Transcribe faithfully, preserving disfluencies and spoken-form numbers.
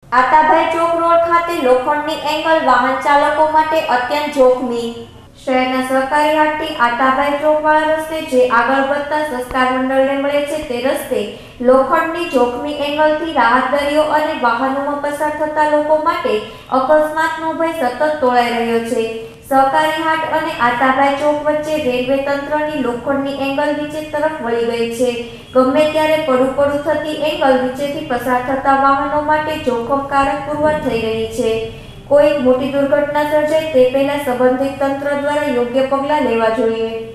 આતાભાઈ ચોક road ખાતે લોખંડની angle વાહન ચાલકો માટે અત્યંત જોખમી। શહેરના સહકારી હાટથી આતાભાઈ ચોક વાળા રસ્તે જે આગળ વધતા સંસ્કાર મંડળને મળે છે તે રસ્તે લોખંડની જોખમી એંગલથી રાહદારીઓ અને વાહનોમાં પસાર થતા લોકો માટે અકસ્માતનો ભય સતત તોળાઈ રહ્યો છે। સહકારી હાટ અને આતાભાઈ ચોક વચ્ચે રેલવે તંત્રની લોખંડની એંગલ નીચે તરફ વળી ગઈ છે। ગમે ત્યારે પડું પડું થતી એંગલ નીચેથી પસાર થતા વાહનો માટે જોખમકારક પુરવાર થઈ રહી છે। કોઈ મોટી દુર્ઘટના સર્જાય તે પહેલા સંબંધિત તંત્ર દ્વારા યોગ્ય પગલાં લેવા જોઈએ।